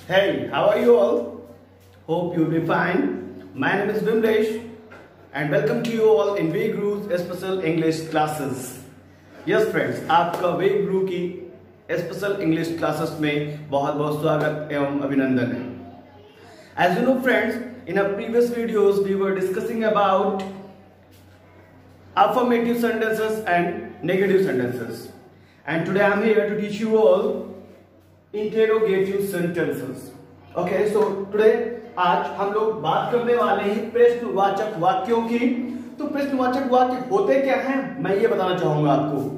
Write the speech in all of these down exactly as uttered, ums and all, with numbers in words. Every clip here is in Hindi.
Hey, how are you all? Hope you'll be fine. My name is Vimlesh and welcome to you all in Way Guru's Special English Classes. Yes friends, आपका Way Guru की Special English Classes में बहुत बहुत स्वागत एवं अभिनंदन है. As you know friends, in our previous videos we were discussing about affirmative sentences and negative sentences. And today I am here to teach you all interrogative sentences. Okay, so today आज हम लोग बात करने वाले हैं प्रश्नवाचक वाक्यों की. तो प्रश्नवाचक वाक्य होते क्या हैं, मैं ये बताना चाहूंगा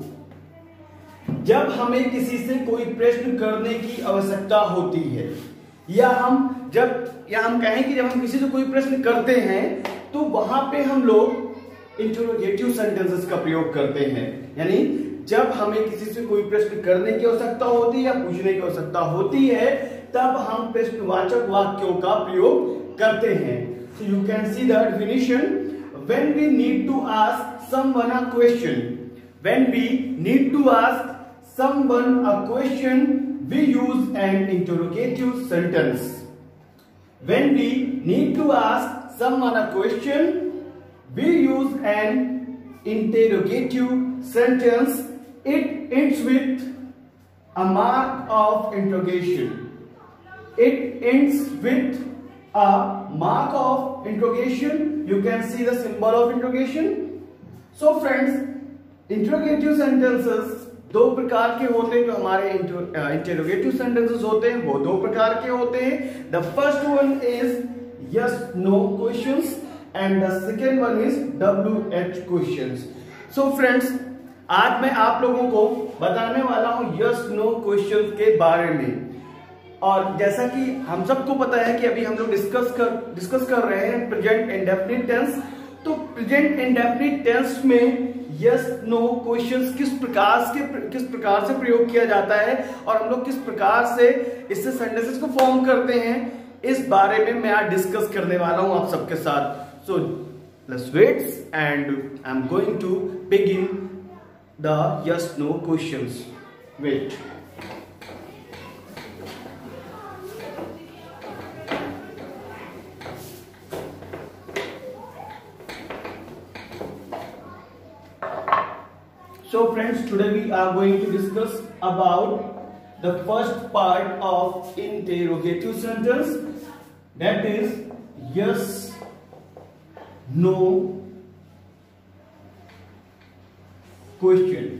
आपको. जब हमें किसी से कोई प्रश्न करने की आवश्यकता होती है, या हम जब या हम कहें कि जब हम किसी से कोई प्रश्न करते हैं तो वहां पे हम लोग इंटरोगेटिव सेंटेंसेस का प्रयोग करते हैं. यानी जब हमें किसी से कोई प्रश्न करने की आवश्यकता होती है या पूछने की आवश्यकता होती है, तब हम प्रश्नवाचक वाक्यों का प्रयोग करते हैं. So you can see the definition. When we need to ask someone a question, when we need to ask someone a question, we use an interrogative sentence. When we need to ask someone a question, we use an interrogative sentence. It ends with a mark of interrogation. It ends with a mark of interrogation. You can see the symbol of interrogation. So friends, interrogative sentences दो प्रकार के होते हैं. जो हमारे इंटरोगेटिव सेंटेंसेस होते हैं वो दो प्रकार के होते हैं. The first one is yes no questions and the second one is W H questions. So friends, आज मैं आप लोगों को बताने वाला हूं यस नो क्वेश्चन के बारे में. और जैसा कि हम सबको पता है कि अभी हम लोग डिस्कस कर डिस्कस कर रहे हैं प्रेजेंट इंडेफिनिट टेंस. तो प्रेजेंट इंडेफिनिट टेंस में यस नो क्वेश्चंस किस प्रकार से किस प्रकार से प्रयोग किया जाता है और हम लोग किस प्रकार से इससे सेंटेंसेस को फॉर्म करते हैं, इस बारे में मैं आज डिस्कस करने वाला हूं आप सबके साथ. So let's wait and I am going to begin the yes no questions. Wait. So friends, today we are going to discuss about the first part of interrogative sentence, that is yes, no question.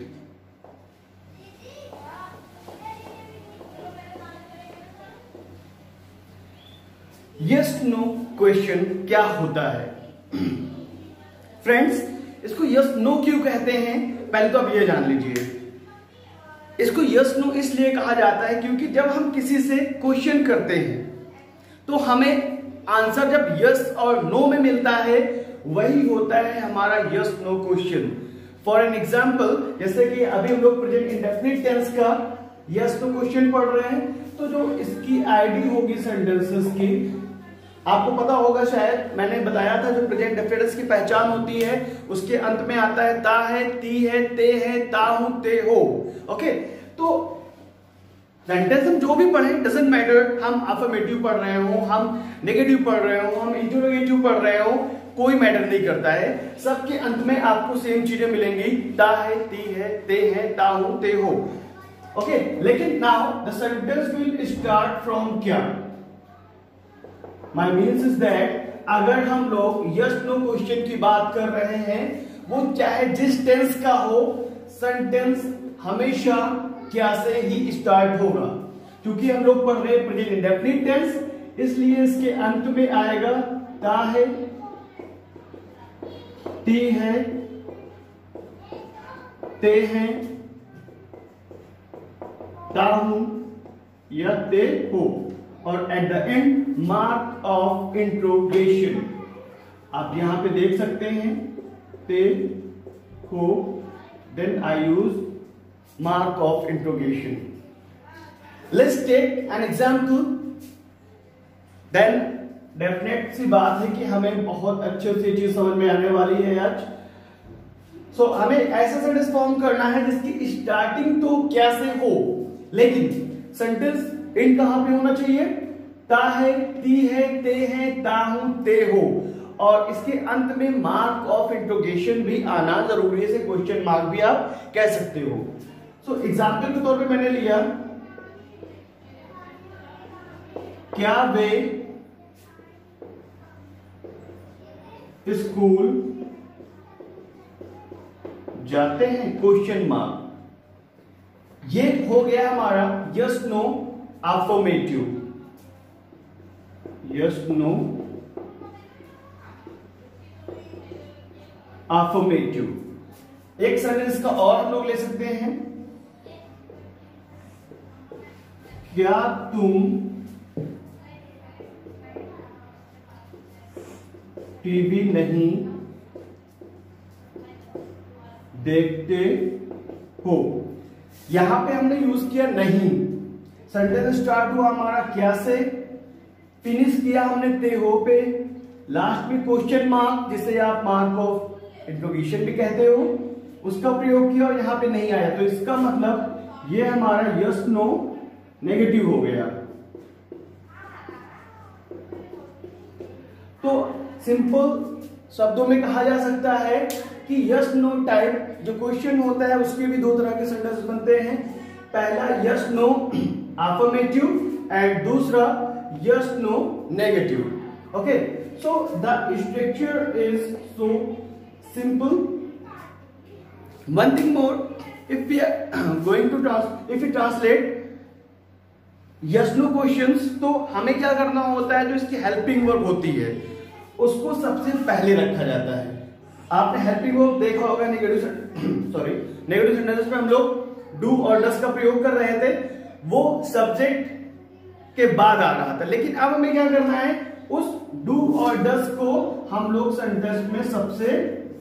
Yes no question क्या होता है? फ्रेंड्स, इसको यस नो क्यों कहते हैं, पहले तो आप ये जान लीजिए. इसको यस नो इसलिए कहा जाता है क्योंकि जब हम किसी से क्वेश्चन करते हैं तो हमें आंसर जब यस और नो में मिलता है वही होता है हमारा yes no question. For an example, जैसे कि अभी हम लोग प्रेजेंट इंडेफिनिट टेंस का यस नो क्वेश्चन पढ़ रहे हैं, तो जो इसकी आईडी होगी सेंटेंसेस की, आपको पता होगा शायद मैंने बताया था जो प्रेजेंट डेफिनेट्स की पहचान होती है उसके अंत में आता है ता है, ती है, ते है, ता हूं, ते हो. ओके, तो सेंटेंस हम जो भी पढ़े डजंट मैटर, हम अफर्मेटिव पढ़ रहे हो, हम नेगेटिव पढ़ रहे हो, हम इंटरोगेटिव पढ़ रहे हो, कोई मैटर नहीं करता है. सबके अंत में आपको सेम चीजें मिलेंगी, ता है, ती है, ते है, ता हूं, ते हो. ओके, लेकिन now the sentence will start from क्या. My means is that अगर हम लोग यस नो क्वेश्चन की बात कर रहे हैं, वो चाहे जिस टेंस का हो, सेंटेंस हमेशा क्या से ही स्टार्ट होगा. क्योंकि हम लोग पढ़ रहे हैं प्रेजेंट इंडेफिनिट टेंस, इसलिए इसके अंत में आएगा ता है, ती है, ते हैं, ता हूं या ते हो, और at the end mark of interrogation. आप यहां पे देख सकते हैं ते हो, then I use mark of interrogation. Let's take an example. Then definite सी बात है कि हमें बहुत अच्छे से चीज समझ में आने वाली है आज. सो so, हमें ऐसा सेंटेंस फॉर्म करना है जिसकी स्टार्टिंग तो क्या से हो, लेकिन सेंटेंस एंड कहां पे होना चाहिए, ता है, ती है, ते है, ता हूं, ते हो, और इसके अंत में मार्क ऑफ इंट्रोगेशन भी आना जरूरी है, इसे क्वेश्चन मार्क भी आप कह सकते हो। सो so, एग्जाम्पल के तौर पे मैंने लिया, क्या वे स्कूल जाते हैं, क्वेश्चन मार्क। ये हो गया हमारा yes no affirmative, yes no affirmative. एक सेंटेंस का और हम लोग ले सकते हैं, क्या तुम टीवी नहीं देखते हो। यहां पे हमने यूज किया नहीं, सेंटेंस स्टार्ट हुआ हमारा क्या से, फिनिश किया हमने ते हो पे, लास्ट में क्वेश्चन मार्क जिसे आप मार्क ऑफ इंट्रोगेशन भी कहते हो, उसका प्रयोग किया और यहां पे नहीं आया, तो इसका मतलब ये हमारा यस नो नेगेटिव हो गया। तो सिंपल शब्दों में कहा जा सकता है कि यस नो टाइप जो क्वेश्चन होता है उसके भी दो तरह के सेंटेंस बनते हैं, पहला यस नो अफर्मेटिव एंड दूसरा yes no negative. Okay, so the structure is so simple. One thing more, if we are going to trans if you translate yes no questions, तो हमें क्या करना होता है, जो इसकी हेल्पिंग वर्ब होती है उसको सबसे पहले रखा जाता है। आपने हेल्पिंग वर्ब देखा होगा नेगेटिव सॉरी नेगेटिव सेंटेंसेस में हम लोग डू और डस का प्रयोग कर रहे थे, वो सब्जेक्ट के बाद आ रहा था, लेकिन अब हमें क्या करना है, उस डू और डस को हम लोग सेंटेंस में सबसे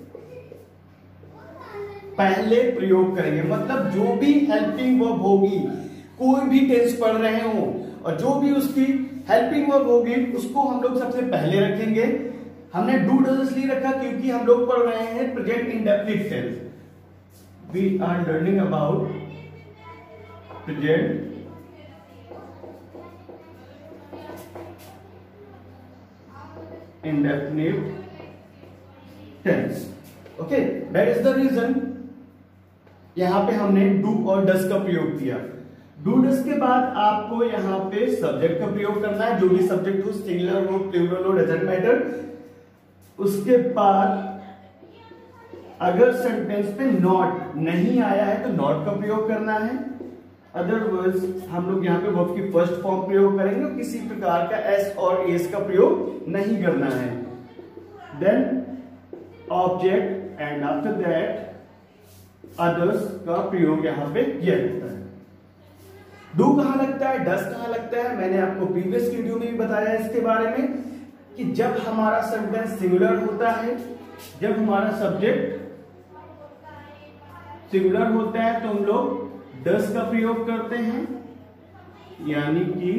पहले प्रयोग करेंगे। मतलब जो भी हेल्पिंग वर्ब होगी, कोई भी टेंस पढ़ रहे हो और जो भी उसकी हेल्पिंग वर्ब होगी उसको हम लोग सबसे पहले रखेंगे। हमने डू डज इसलिए रखा क्योंकि हम लोग पढ़ रहे हैं present indefinite tense. We are learning about present indefinite tense. Okay, that is the reason यहां पे हमने डू और डस का प्रयोग किया। डू डस के बाद आपको यहां पे सब्जेक्ट का प्रयोग करना है, जो भी सब्जेक्ट हो, सिंगुलर हो, प्लूरल हो, डजंट मैटर। उसके बाद अगर सेंटेंस पे नॉट नहीं आया है तो नॉट का प्रयोग करना है, अदरवाइज हम लोग यहाँ पे वर्ब की फर्स्ट फॉर्म प्रयोग करेंगे, किसी प्रकार का एस और एस का प्रयोग नहीं करना है। Then object and after that others का प्रयोग यहाँ पे किया जाता है। डू कहां लगता है, डस कहां लगता है, मैंने आपको प्रीवियस वीडियो में भी बताया इसके बारे में कि जब हमारा सेंटेंस सिंगुलर होता है, जब हमारा सब्जेक्ट सिंगुलर होता है तो हम लोग डस का प्रयोग करते हैं, यानी कि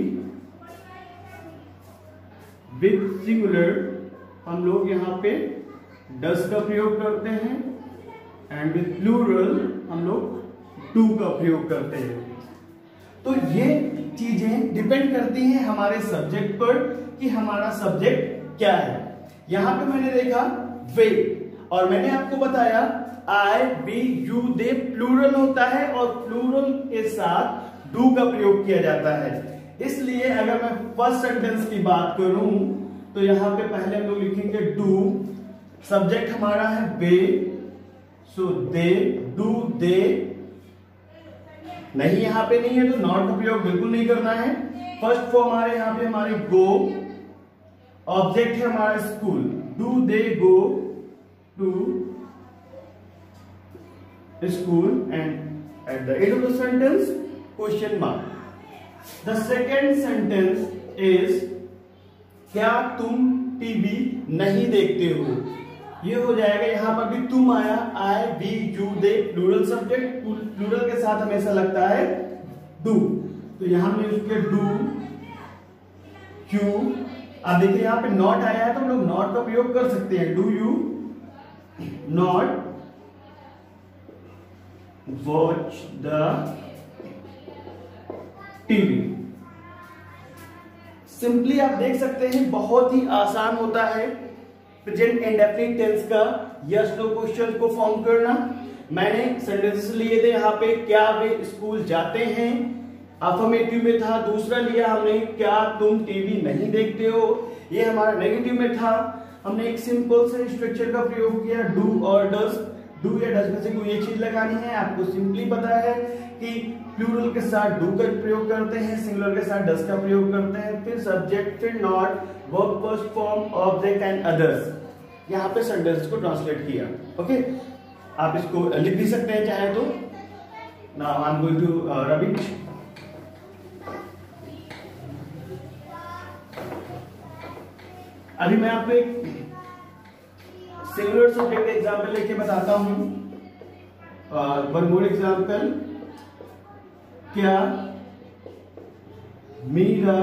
विद सिंगुलर हम लोग यहां पे डस का प्रयोग करते हैं एंड विद प्लूरल हम लोग डू का प्रयोग करते हैं। तो ये चीजें डिपेंड करती हैं हमारे सब्जेक्ट पर कि हमारा सब्जेक्ट क्या है। यहां पे मैंने देखा वे, और मैंने आपको बताया I, we, you, they plural होता है और प्लूरल के साथ डू का प्रयोग किया जाता है। इसलिए अगर मैं फर्स्ट सेंटेंस की बात करूं तो यहां पे पहले हम लोग लिखेंगे डू, सब्जेक्ट हमारा है वे, सो दे, डू, दे। नहीं यहां पे नहीं है तो नॉट का प्रयोग बिल्कुल नहीं करना है। फर्स्ट फॉर्म हमारे यहां पे हमारे गो, ऑब्जेक्ट है हमारा school, do they go to school and at the end of the sentence question mark. The second sentence is क्या तुम टीवी नहीं देखते हो। ये हो जाएगा, यहां पर भी तुम आया, I, we, you, they, plural subject, plural के साथ हमेशा लगता है डू, तो यहां में उसके डू, यू। अब देखिए यहां पे नॉट आया है तो हम लोग नॉट का प्रयोग कर सकते हैं, do you not watch the TV. Simply आप देख सकते हैं बहुत ही आसान होता है प्रेजेंट इंडेफिनिट टेंस का यस नो क्वेश्चन को फॉर्म करना। मैंने सेंटेंसेस लिए थे यहाँ पे, क्या वे स्कूल जाते हैं, अफर्मेटिव में था। दूसरा लिया हमने, क्या तुम टीवी नहीं देखते हो, ये हमारा नेगेटिव में था। हमने एक सिंपल से स्ट्रक्चर का प्रयोग किया, डू और डज। डू या डज में से कोई एक चीज लगानी है। आपको सिंपली पता है कि प्लूरल के साथ डू का प्रयोग करते हैं, सिंगुलर के साथ डज का प्रयोग करते हैं, फिर सब्जेक्ट, फिर not, verb first form, object and others. यहाँ पे सेंटेंस को ट्रांसलेट किया। ओके, आप इसको लिख भी सकते हैं चाहे तो। Now I am going to rub it. अभी मैं आपको एक सिंगुलर सब्जेक्ट एग्जांपल लेके बताता हूं। वन मोर एग्जांपल, क्या मीरा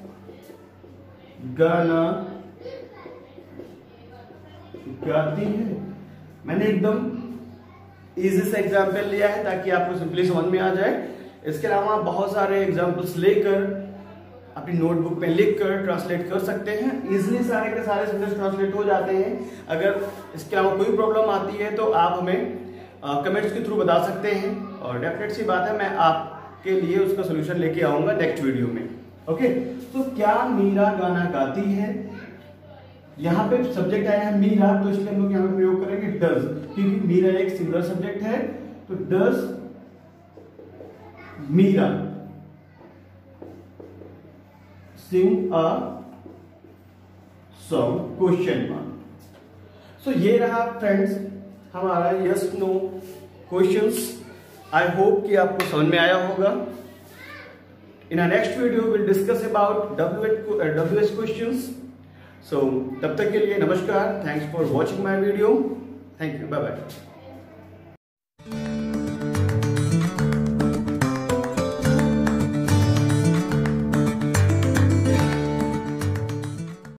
गाना गाती है। मैंने एकदम इजी सा एग्जांपल लिया है ताकि आपको सिंपली समझ में आ जाए। इसके अलावा आप बहुत सारे एग्जांपल्स लेकर अपनी नोटबुक में लिख कर ट्रांसलेट कर सकते हैं। इजिली सारे के सारे सेंटेंस ट्रांसलेट हो जाते हैं। अगर इसके अलावा कोई प्रॉब्लम आती है तो आप हमें कमेंट्स के थ्रू बता सकते हैं, और डेफिनेट सी बात है मैं आपके लिए उसका सोल्यूशन लेके आऊंगा नेक्स्ट वीडियो में। ओके, तो क्या मीरा गाना गाती है। यहाँ पे सब्जेक्ट आया है मीरा, तो इसलिए हम लोग यहाँ पे प्रयोग करेंगे डज, क्योंकि मीरा एक सिंगुलर सब्जेक्ट है। तो does Meera sing a song, question mark. So ये रहा फ्रेंड्स हमारा yes no questions. I hope कि आपको समझ में आया होगा। In our next video will discuss about W H questions. So तब तक के लिए नमस्कार, thanks for watching my video, thank you, bye bye.